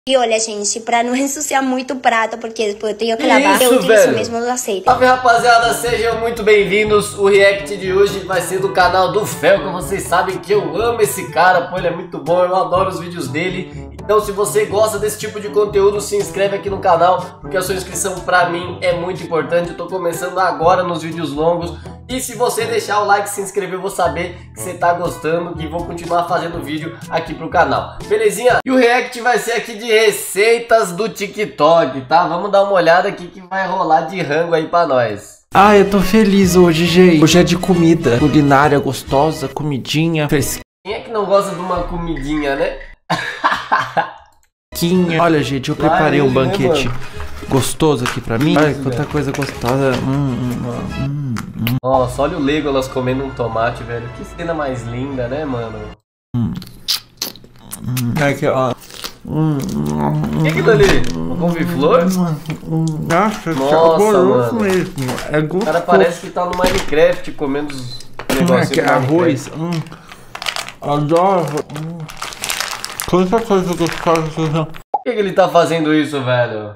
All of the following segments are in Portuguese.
E olha, gente, pra não ensuciar muito o prato, porque depois eu tenho que lavar, eu utilizo velho. mesmo do azeite. Salve, rapaziada, sejam muito bem-vindos. O react de hoje vai ser do canal do Felcon. Vocês sabem que eu amo esse cara, pô, ele é muito bom, eu adoro os vídeos dele. Então, se você gosta desse tipo de conteúdo, se inscreve aqui no canal, porque a sua inscrição pra mim é muito importante. Eu tô começando agora nos vídeos longos. E se você deixar o like e se inscrever, eu vou saber que você tá gostando, que vou continuar fazendo vídeo aqui pro canal. Belezinha? E o react vai ser aqui de receitas do TikTok, tá? Vamos dar uma olhada aqui que vai rolar de rango aí pra nós. Ah, eu tô feliz hoje, gente. Hoje é de comida. Culinária gostosa, comidinha, fresquinha. Quem é que não gosta de uma comidinha, né? Olha, gente, eu preparei um banquete gostoso aqui pra mim. Olha quanta coisa gostosa. Nossa, olha o Legolas comendo um tomate, velho. Que cena mais linda, né, mano? Aqui, ó. O que é aquilo ali? Um couve-flor? Nossa, Nossa, mano. mesmo. É gostoso. O cara parece que tá no Minecraft comendo os negócios. Aqui, arroz. Adoro. Quanta coisa gostosa. Por que ele tá fazendo isso, velho?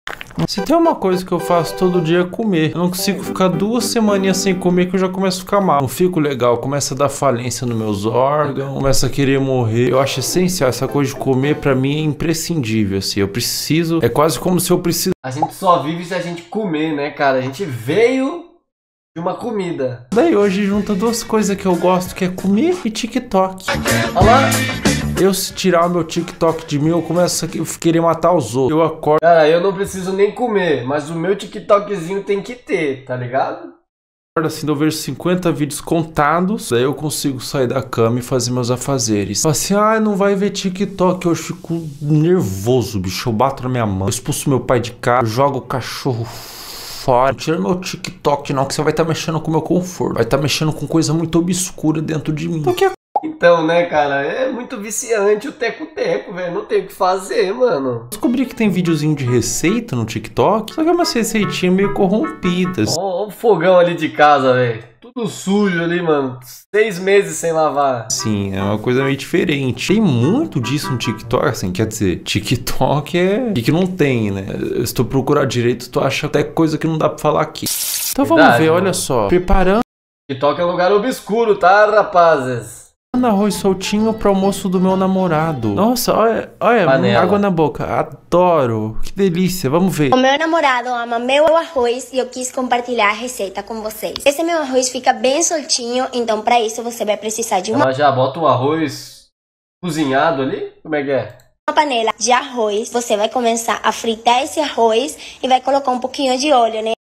Se tem uma coisa que eu faço todo dia é comer. Eu não consigo ficar 2 semaninhas sem comer que eu já começo a ficar mal. Não fico legal, começa a dar falência nos meus órgãos, começa a querer morrer. Eu acho essencial, essa coisa de comer pra mim é imprescindível, assim. Eu preciso, é quase como se eu precisasse. A gente só vive se a gente comer, né, cara? A gente veio de uma comida. Daí hoje junta 2 coisas que eu gosto, que é comer e TikTok. Olha lá. Eu, se tirar o meu TikTok de mim, eu começo a querer matar os outros. Eu acordo. Cara, eu não preciso nem comer, mas o meu TikTokzinho tem que ter, tá ligado? Assim, eu vejo 50 vídeos contados, daí eu consigo sair da cama e fazer meus afazeres. Fala assim, não vai ver TikTok, eu fico nervoso, bicho, eu bato na minha mão, eu expulso meu pai de casa, eu jogo o cachorro fora. Tira meu TikTok não, que você vai estar mexendo com o meu conforto, vai estar mexendo com coisa muito obscura dentro de mim. Então, né, cara, é muito viciante o teco-teco, velho, não tem o que fazer, mano. Descobri que tem videozinho de receita no TikTok, só que é umas receitinhas meio corrompidas. Ó o fogão ali de casa, velho, tudo sujo ali, mano, 6 meses sem lavar. Sim, é uma coisa meio diferente. Tem muito disso no TikTok, assim, quer dizer, TikTok é... que não tem, né? Se tu procurar direito, tu acha até coisa que não dá pra falar aqui. Então Verdade, vamos ver, mano. Olha só. Preparando TikTok é um lugar obscuro, tá, rapazes? arroz soltinho pro almoço do meu namorado. Nossa, olha, Panela. água na boca. Adoro. Que delícia. Vamos ver. O meu namorado ama meu arroz e eu quis compartilhar a receita com vocês. Esse meu arroz fica bem soltinho, então pra isso você vai precisar de uma Ela já bota o arroz cozinhado ali? Como é que é? panela de arroz. Você vai começar a fritar esse arroz e vai colocar um pouquinho de óleo, né?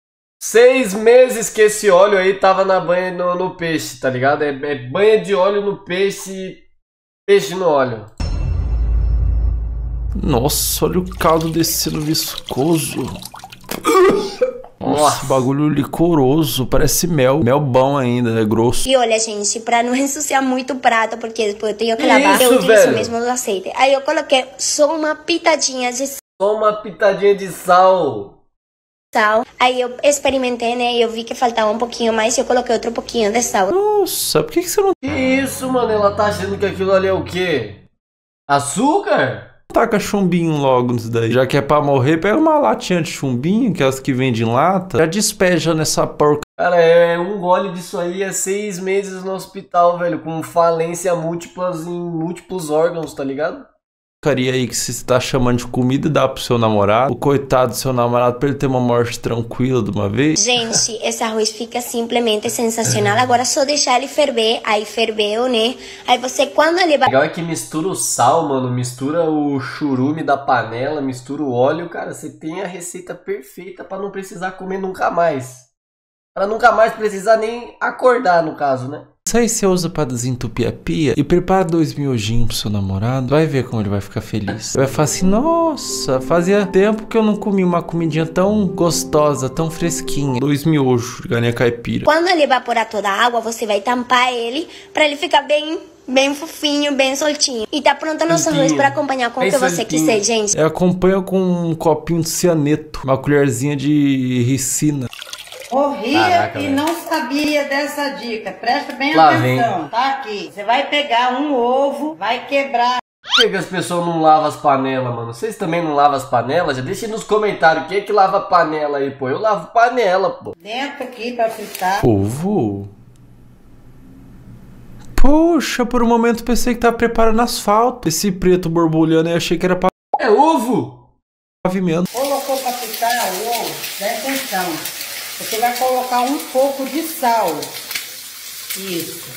6 meses que esse óleo aí tava na banha no peixe, tá ligado? É banha de óleo no peixe, peixe no óleo. Nossa, olha o caldo descendo viscoso. Nossa, bagulho licoroso, parece mel. Mel bom ainda, é grosso. E olha, gente, pra não ensuciar muito o prato, porque depois eu tenho que lavar, eu utilizo velho? mesmo do azeite. Aí eu coloquei só uma pitadinha de Só uma pitadinha de sal. sal. Aí eu experimentei, né? E eu vi que faltava um pouquinho mais e eu coloquei outro pouquinho de sal. Nossa, por que você não Que isso, mano? Ela tá achando que aquilo ali é o quê? Açúcar? taca chumbinho logo nisso daí? Já que é pra morrer, pega uma latinha de chumbinho, que é as que vendem em lata, já despeja nessa porca. Cara, é um gole disso aí, é 6 meses no hospital, velho, com falência múltiplas em múltiplos órgãos, tá ligado? Aí que você tá chamando de comida, dá pro seu namorado, o coitado do seu namorado, pra ele ter uma morte tranquila de uma vez. Gente, esse arroz fica simplesmente sensacional. Agora é só deixar ele ferver. Aí ferveu, né? Aí você, quando ele vai... O legal é que mistura o sal, mano, mistura o churume da panela, mistura o óleo, cara, você tem a receita perfeita pra não precisar comer nunca mais. Pra nunca mais precisar nem acordar, no caso, né? Isso aí você usa pra desentupir a pia e prepara 2 miojinhos pro seu namorado. Vai ver como ele vai ficar feliz. Ele vai falar assim, nossa, fazia tempo que eu não comi uma comidinha tão gostosa, tão fresquinha. 2 miojos de galinha caipira. Quando ele evaporar toda a água, você vai tampar ele pra ele ficar bem fofinho, bem soltinho. E tá pronto nosso arroz pra acompanhar com o que você quiser, gente. Acompanha com um copinho de cianeto, uma colherzinha de ricina. Morria. Caraca, e velho. não sabia dessa dica. Presta bem Lá atenção. Tá aqui. Você vai pegar um ovo, vai quebrar Por que as pessoas não lavam as panelas, mano? Vocês também não lavam as panelas? Já deixa aí nos comentários quem é que lava panela aí, pô. Eu lavo panela, pô. Dentro aqui pra fritar. Ovo? Poxa, por um momento pensei que tava preparando asfalto. Esse preto borbulhando aí, achei que era É ovo? pavimento. Colocou pra fritar o ovo, presta atenção. Você vai colocar um pouco de sal. Isso.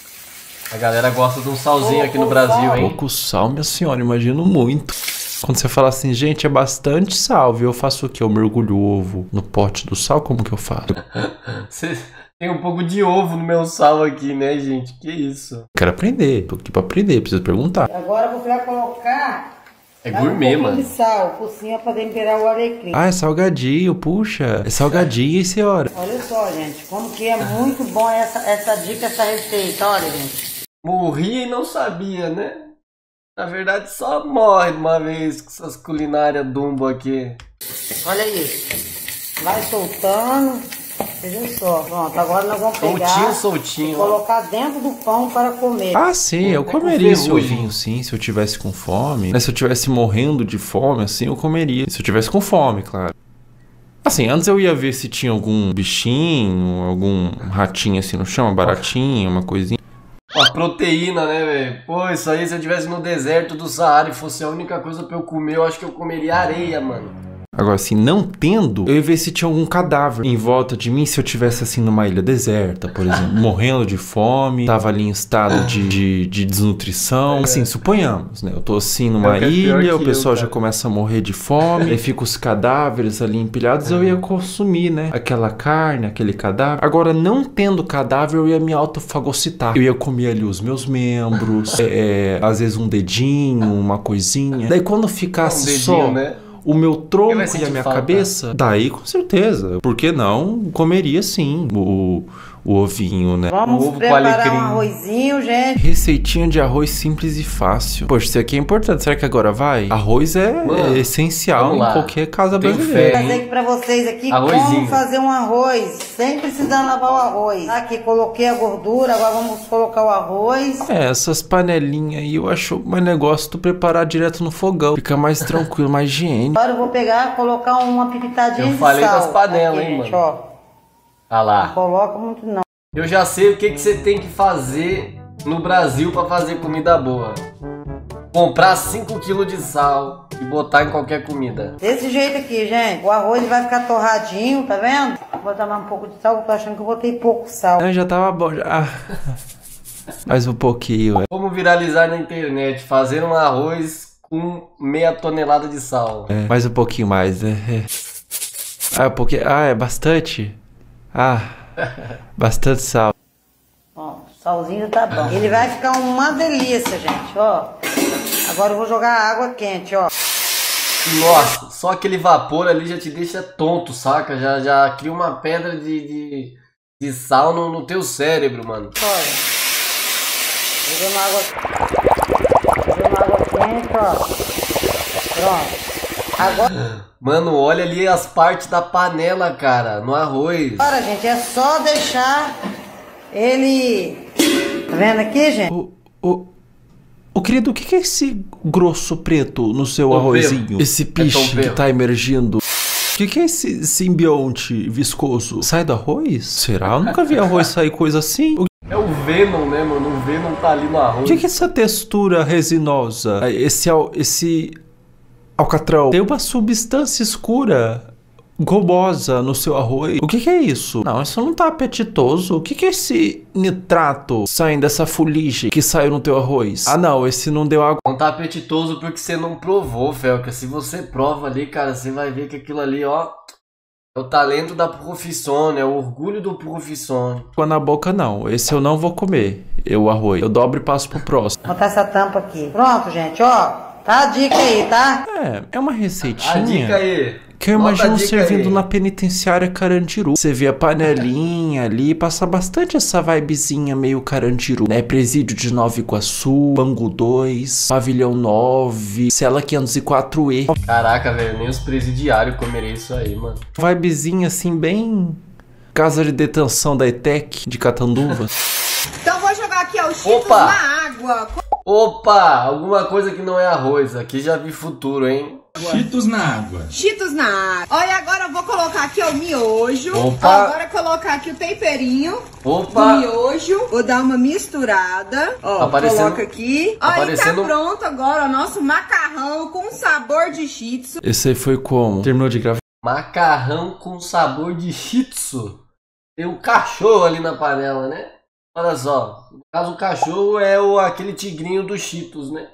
A galera gosta de um salzinho aqui no Brasil, hein? Pouco sal, minha senhora, imagino muito. Quando você fala assim, gente, é bastante sal, viu? Eu faço o quê? Eu mergulho o ovo no pote do sal? Como que eu faço? Você tem um pouco de ovo no meu sal aqui, né, gente? Que isso? Quero aprender, tô aqui pra aprender, preciso perguntar. Agora você vai colocar Gourmet, um pouquinho mano. de sal por cima pra temperar o alecrim. Ah, é salgadinho, puxa. É salgadinho, hein, senhora? Olha só, gente, como que é muito bom essa dica, essa receita. Olha, gente. Morri e não sabia, né? Na verdade, só morre de uma vez com essas culinárias dumbo aqui. Olha isso. Vai soltando. Veja só. Pronto, agora nós vamos pegar Soltinho. e colocar dentro do pão para comer. Ah, sim, eu com comeria esse ferrugem. ovinho, sim, se eu tivesse com fome. Mas se eu tivesse morrendo de fome, assim, eu comeria. Se eu tivesse com fome, claro. Assim, antes eu ia ver se tinha algum bichinho, algum ratinho assim no chão, uma baratinha, uma coisinha. Uma proteína, né, velho? Pô, isso aí, se eu estivesse no deserto do Saara e fosse a única coisa pra eu comer, eu acho que eu comeria areia, mano. Agora, assim, não tendo, eu ia ver se tinha algum cadáver em volta de mim, se eu tivesse, assim, numa ilha deserta, por exemplo, morrendo de fome, tava ali em estado de desnutrição. Assim, suponhamos, né? Eu tô, assim, numa ilha, o pessoal já começa a morrer de fome, aí fica os cadáveres ali empilhados, eu ia consumir, né? Aquela carne, aquele cadáver. Agora, não tendo cadáver, eu ia me autofagocitar. Eu ia comer ali os meus membros, às vezes um dedinho, uma coisinha. Daí, quando ficasse dedinho, só... né? O meu tronco vai e a sentir minha falta. cabeça, daí com certeza. Por que não? Comeria sim o ovinho, né? Vamos Ovo com preparar alecrim. um arrozinho, gente. Receitinha de arroz simples e fácil. Poxa, isso aqui é importante. Será que agora vai? Arroz Mano, essencial vamos em lá. qualquer casa Tenho brasileira. fé, Vou hein? fazer aqui pra vocês aqui Arrozinho. como fazer um arroz sem precisar lavar o arroz. Aqui coloquei a gordura, agora vamos colocar o arroz. Essas panelinhas aí eu acho mais negócio tu preparar direto no fogão. Fica mais tranquilo, mais higiênico. Agora eu vou pegar e colocar uma pitadinha Eu de falei sal. das panelas, aqui, hein, gente, mano. ó. Ah lá. Não coloca muito não. Eu já sei o que você tem que fazer no Brasil pra fazer comida boa. Comprar 5 kg de sal e botar em qualquer comida. Desse jeito aqui, gente. O arroz ele vai ficar torradinho, tá vendo? Vou botar mais um pouco de sal, eu tô achando que eu botei pouco sal. Ah, já tava bom. Já. Mais um pouquinho. Vamos viralizar na internet, fazer um arroz com meia tonelada de sal. Mais um pouquinho mais, né? Ah, porque... é bastante? Ah, bastante sal. Ó, o salzinho tá bom. Ele vai ficar uma delícia, gente, ó. Agora eu vou jogar água quente, ó. Nossa, só aquele vapor ali já te deixa tonto, saca? Já cria uma pedra de sal no teu cérebro, mano. Olha. Jogando água quente, ó. Pronto. Agora, Mano, olha ali as partes da panela, cara, no arroz. gente, é só deixar ele... Tá vendo aqui, gente? Ô querido, o que é esse grosso preto no seu Tompeiro. arrozinho? Esse piche que tompeiro. tá emergindo. O que é esse simbionte viscoso? Sai do arroz? Será? Eu nunca vi arroz sair coisa assim. É o Venom, né, mano? O Venom tá ali no O arroz. que é essa textura resinosa? Esse alcatrão tem uma substância escura, gomosa no seu arroz. O que é isso? Não, isso não tá apetitoso. O que é esse nitrato saindo dessa fuligem que saiu no teu arroz? Ah não, esse não deu água. Não tá apetitoso porque você não provou, Felca. Se você prova ali, cara, você vai ver que aquilo ali, ó, é o talento da profissão, é o orgulho do profissão. Na boca não, esse eu não vou comer, o arroz. Eu dobro e passo pro próximo. Vou botar essa tampa aqui. Pronto, gente, ó. Tá a dica aí, tá? É uma A dica receitinha aí. que eu Bota a imagino dica servindo aí. na penitenciária Carandiru. Você vê a panelinha ali, passa bastante essa vibezinha meio Carandiru, né? Presídio de Nova Iguaçu, Bangu 2, Pavilhão 9, Cela 504E. Caraca, velho, nem os presidiários comeriam isso aí, mano. Vibezinha assim, bem... Casa de detenção da ETEC, de Catanduva. Então vou jogar aqui, ó, os Cheetos Opa! na água. Opa, alguma coisa que não é arroz. Aqui já vi futuro, hein? Cheetos na água. Cheetos na água. Olha, agora eu vou colocar aqui o miojo. Opa. Agora colocar aqui o temperinho. Opa. Do miojo. Vou dar uma misturada. Ó, coloca aqui. Olha, e tá pronto agora o nosso macarrão com sabor de shih tzu. Esse aí foi como? Terminou de gravar? Macarrão com sabor de shih tzu. Tem um cachorro ali na panela, né? Olha só. No caso, o cachorro é aquele tigrinho do Cheetos, né?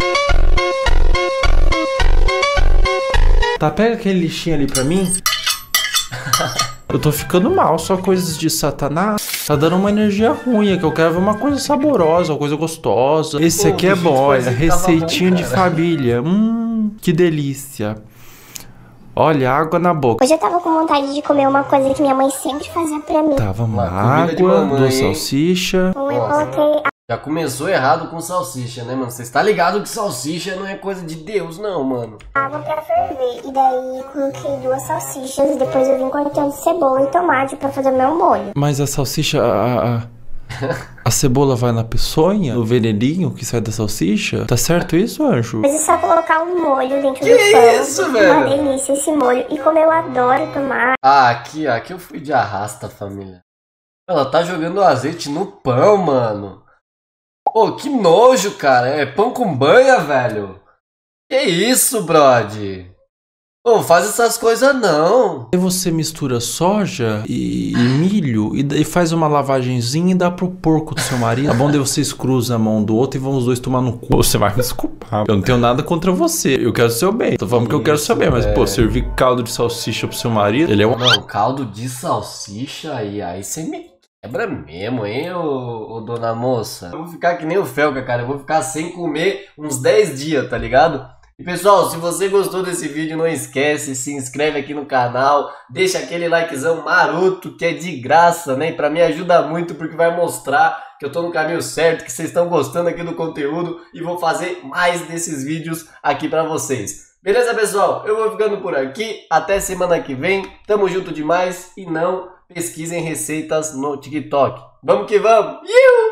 Tá, pega aquele lixinho ali pra mim. Eu tô ficando mal, só coisas de satanás. Tá dando uma energia ruim, é que eu quero ver uma coisa saborosa, uma coisa gostosa. Esse aqui é bom, olha, receitinha de família. Que delícia. Olha, água na boca. Hoje eu tava com vontade de comer uma coisa que minha mãe sempre fazia pra mim. Tava uma água, duas salsicha. Eu coloquei... Já começou errado com salsicha, né, mano? Você está ligado que salsicha não é coisa de Deus, não, mano. água pra ferver. E daí coloquei 2 salsichas. E depois eu vim cortando cebola e tomate pra fazer meu molho. Mas a salsicha... A cebola vai na peçonha? No veneninho que sai da salsicha? Tá certo isso, Anjo? Mas é só colocar um molho dentro do pão. Isso, velho? Uma delícia esse molho. E como eu adoro tomar... Aqui eu fui de arrasta, família. Ela tá jogando azeite no pão, mano. Pô, que nojo, cara. É pão com banha, velho. Que isso, brode? Pô, faz essas coisas não. Aí você mistura soja e milho e daí faz uma lavagenzinha e dá pro porco do seu marido. Tá bom, daí vocês cruzam a mão do outro e vão os dois tomar no cu. Você vai me desculpar. Eu não tenho nada contra você. Eu quero o seu bem. Tô falando que eu quero o seu bem, mas pô, servir caldo de salsicha pro seu marido, ele é um... Não, caldo de salsicha aí você me quebra mesmo, hein, ô dona moça. Eu vou ficar que nem o Felca, cara. Eu vou ficar sem comer uns 10 dias, tá ligado? E pessoal, se você gostou desse vídeo, não esquece, se inscreve aqui no canal, deixa aquele likezão maroto que é de graça, né? E pra mim ajuda muito porque vai mostrar que eu tô no caminho certo, que vocês estão gostando aqui do conteúdo e vou fazer mais desses vídeos aqui pra vocês. Beleza, pessoal? Eu vou ficando por aqui, até semana que vem, tamo junto demais e não pesquisem receitas no TikTok. Vamos que vamos! Iu!